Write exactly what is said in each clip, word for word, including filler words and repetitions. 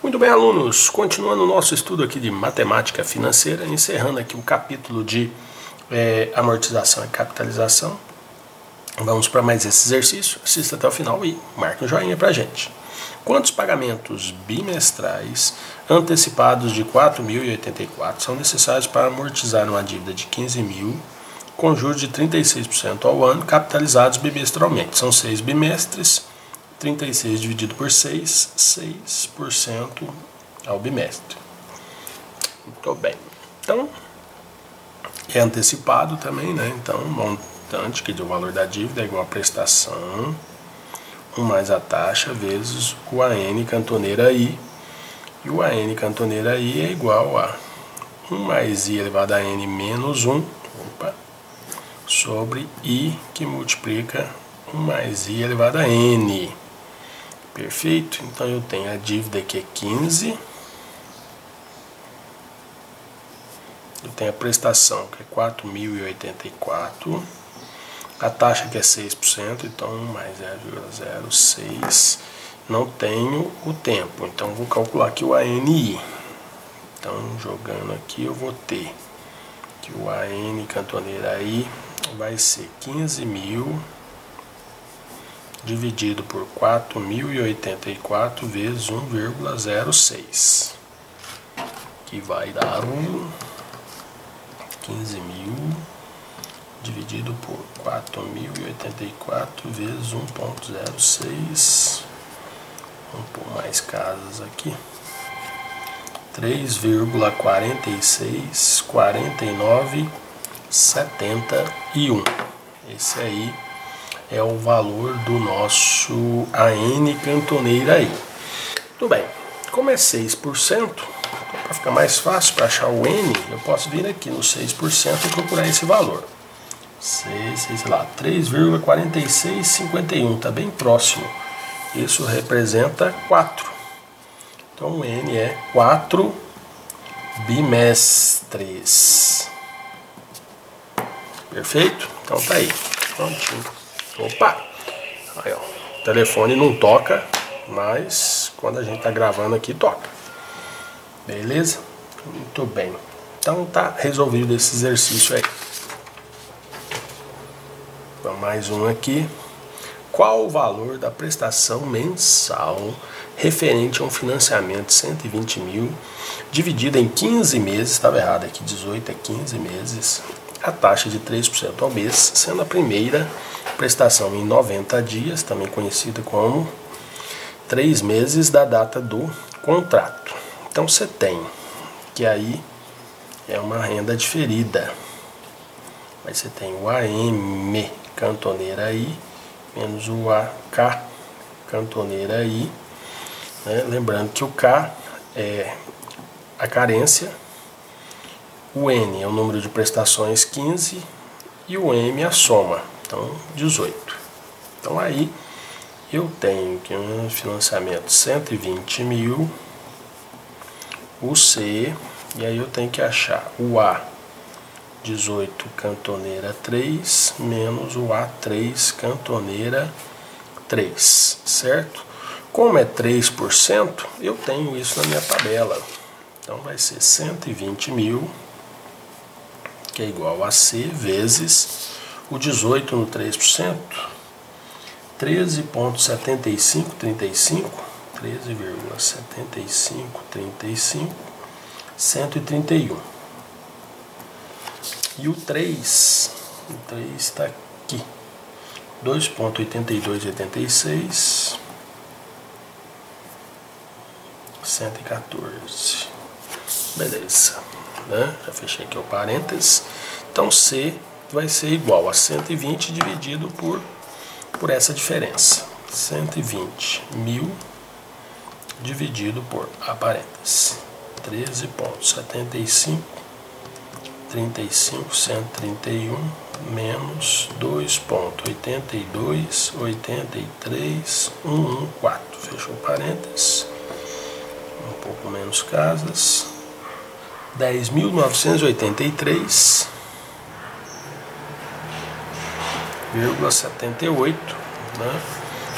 Muito bem, alunos, continuando o nosso estudo aqui de matemática financeira, encerrando aqui o capítulo de é, amortização e capitalização. Vamos para mais esse exercício, assista até o final e marque um joinha para a gente. Quantos pagamentos bimestrais antecipados de quatro mil e oitenta e quatro são necessários para amortizar uma dívida de quinze mil com juros de trinta e seis por cento ao ano, capitalizados bimestralmente? São seis bimestres, trinta e seis dividido por seis, seis por cento ao bimestre. Muito bem. Então, é antecipado também, né? Então, o montante, que é o valor da dívida, é igual a prestação, um mais a taxa, vezes o A N cantoneira I. E o A N cantoneira I é igual a um mais I elevado a N menos um, opa, sobre I, que multiplica um mais I elevado a N. Perfeito? Então eu tenho a dívida que é quinze. Eu tenho a prestação que é quatro mil e oitenta e quatro. A taxa que é seis por cento, então um mais zero vírgula zero seis. Não tenho o tempo, então vou calcular aqui o A N I. Então jogando aqui eu vou ter que o A N cantoneira I vai ser quinze mil dividido por quatro mil e oitenta e quatro vezes um vírgula zero seis, que vai dar um quinze mil dividido por quatro mil e oitenta e quatro vezes um vírgula zero seis. Vamos pôr mais casas aqui. três vírgula quarenta e seis quarenta e nove setenta e um. Esse aí é o valor do nosso A N cantoneira aí. Tudo bem, como é seis por cento, então para ficar mais fácil para achar o N, eu posso vir aqui no seis por cento e procurar esse valor. seis, sei lá, três vírgula quarenta e seis cinquenta e um, está bem próximo. Isso representa quatro. Então o N é quatro bimestres. Perfeito? Então tá aí. Prontinho. Opa! Aí, ó. O telefone não toca, mas quando a gente está gravando aqui, toca. Beleza? Muito bem. Então tá resolvido esse exercício aí. Então, mais um aqui. Qual o valor da prestação mensal referente a um financiamento de cento e vinte mil dividido em quinze meses, estava errado aqui, dezoito é quinze meses, a taxa de três por cento ao mês, sendo a primeira prestação em noventa dias, também conhecida como três meses da data do contrato. Então você tem que aí é uma renda diferida. Aí você tem o A M cantoneira I menos o A K cantoneira I. Né? Lembrando que o K é a carência, o N é o número de prestações quinze e o M é a soma, então dezoito. Então aí eu tenho que um financiamento de cento e vinte mil, o C, e aí eu tenho que achar o A dezoito cantoneira três menos o A três cantoneira três, certo? Como é três por cento, eu tenho isso na minha tabela. Então vai ser cento e vinte mil, que é igual a C, vezes o dezoito no três por cento, treze vírgula setenta e cinco trinta e cinco, treze vírgula setenta e cinco trinta e cinco, cento e trinta e um. E o três, o três está aqui, dois vírgula oitenta e dois oitenta e seis, cento e quatorze. Beleza, né? Já fechei aqui o parênteses. Então C vai ser igual a cento e vinte dividido por, por essa diferença. cento e vinte mil dividido por a parênteses. treze vírgula setenta e cinco trinta e cinco, cento e trinta e um, menos dois vírgula oitenta e dois oitenta e três cento e quatorze. Fechou parênteses. Um pouco menos casas. dez mil novecentos e oitenta e três vírgula setenta e oito, né?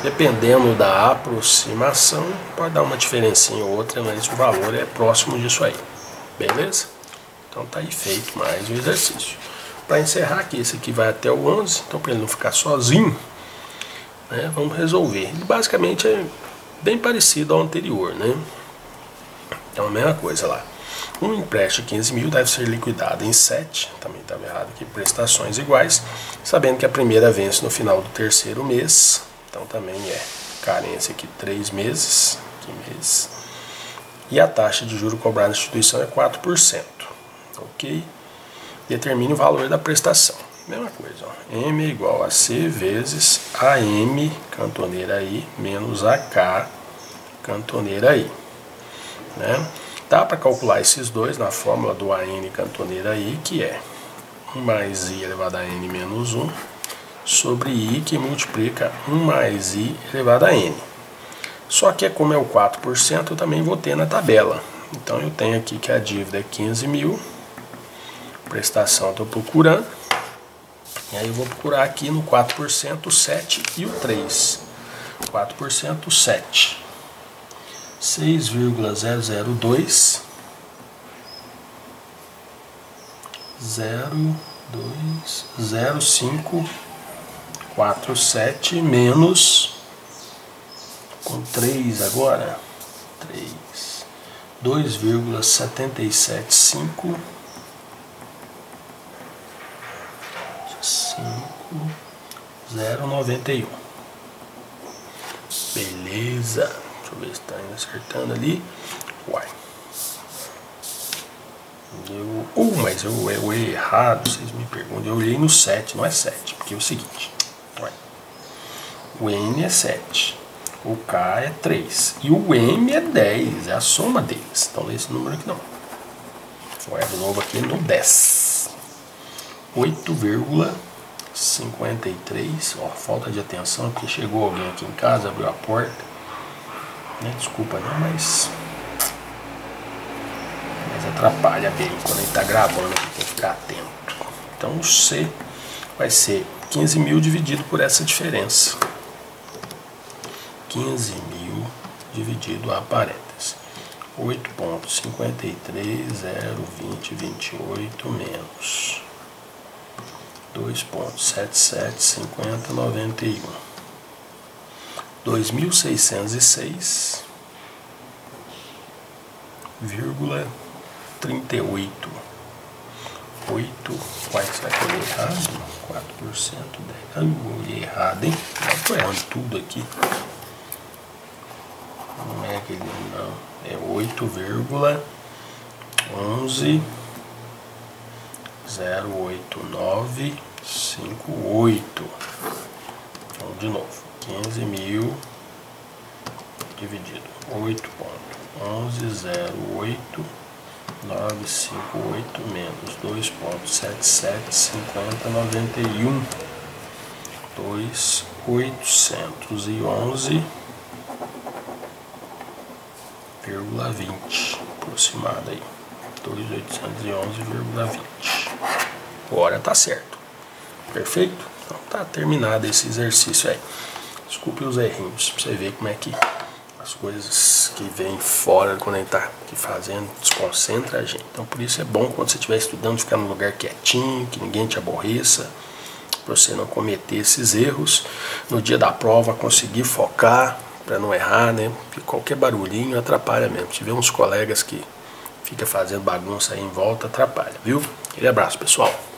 Dependendo da aproximação, pode dar uma diferencinha ou outra, mas o valor é próximo disso aí. Beleza? Então tá aí feito mais um exercício. Para encerrar aqui, esse aqui vai até o onze, então para ele não ficar sozinho, né, vamos resolver. Ele basicamente é bem parecido ao anterior, né? Então a mesma coisa lá. Um empréstimo de quinze mil deve ser liquidado em sete, também estava errado aqui, prestações iguais, sabendo que a primeira vence no final do terceiro mês, então também é carência aqui três meses, que mês, e a taxa de juros cobrada na instituição é quatro por cento, ok? Determine o valor da prestação, mesma coisa, ó. M é igual a C vezes A M cantoneira I menos A K cantoneira I, né? Dá para calcular esses dois na fórmula do A N cantoneira I, que é um mais I elevado a N menos um, sobre I, que multiplica um mais I elevado a N. Só que como é o quatro por cento, eu também vou ter na tabela. Então eu tenho aqui que a dívida é quinze mil, prestação estou procurando, e aí eu vou procurar aqui no quatro por cento o sete e o três. quatro por cento sete. seis vírgula zero zero dois zero dois zero cinco quatro sete menos com três agora três dois vírgula setenta e sete cinco cinco zero noventa e um. Beleza. Deixa eu ver se está indo acertando ali. Uai. Eu, uh, mas eu, eu olhei errado, vocês me perguntam. Eu olhei no sete, não é sete. Porque é o seguinte. Uai. O N é sete. O K é três. E o M é dez. É a soma deles. Então lê esse número aqui não. Vou de novo aqui no dez. oito vírgula cinquenta e três. Ó, falta de atenção porque chegou alguém aqui em casa, abriu a porta. Desculpa não, mas mas atrapalha bem quando ele está gravando, tem que ficar atento. Então o C vai ser quinze mil dividido por essa diferença, quinze mil dividido a parênteses, oito vírgula cinquenta e três zero vinte vinte e oito menos dois vírgula sete sete cinquenta noventa e um, dois mil seiscentos e seis vírgula trinta e oito. oito, quase será que eu olhei errado? quatro por cento, dez. Ah, eu olhei errado, hein? Estou errando tudo aqui. Não é aquele, não. É oito vírgula onze zero oito nove cinco oito. Vamos de novo. quinze mil dividido oito vírgula onze zero oito nove cinco oito menos dois vírgula sete sete cinquenta noventa e um, dois mil oitocentos e onze vírgula vinte, aproximado aí, dois mil oitocentos e onze vírgula vinte. Agora tá certo, perfeito? Então tá terminado esse exercício aí. Desculpe os errinhos, pra você ver como é que as coisas que vêm fora quando a gente tá aqui fazendo desconcentra a gente. Então por isso é bom quando você estiver estudando ficar num lugar quietinho, que ninguém te aborreça, para você não cometer esses erros. No dia da prova conseguir focar para não errar, né? Porque qualquer barulhinho atrapalha mesmo. Se tiver uns colegas que fica fazendo bagunça aí em volta, atrapalha, viu? Aquele abraço, pessoal.